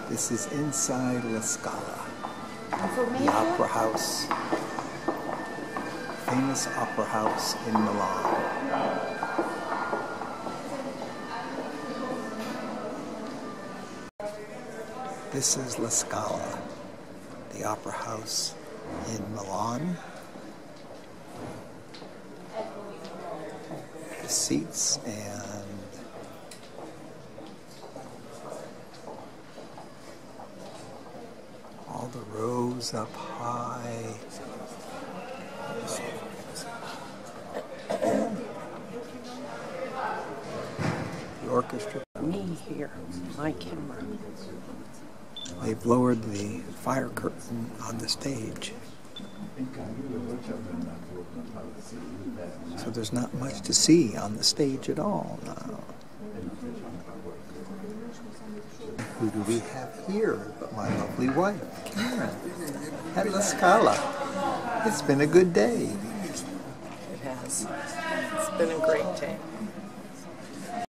This is inside La Scala, the opera house, famous opera house in Milan. This is La Scala, the opera house in Milan. The seats and all the rows up high. The orchestra. Me here, my camera. They've lowered the fire curtain on the stage, so there's not much to see on the stage at all now. Who do we have here but my lovely wife, Karen, at La Scala? It's been a good day. It has. It's been a great day.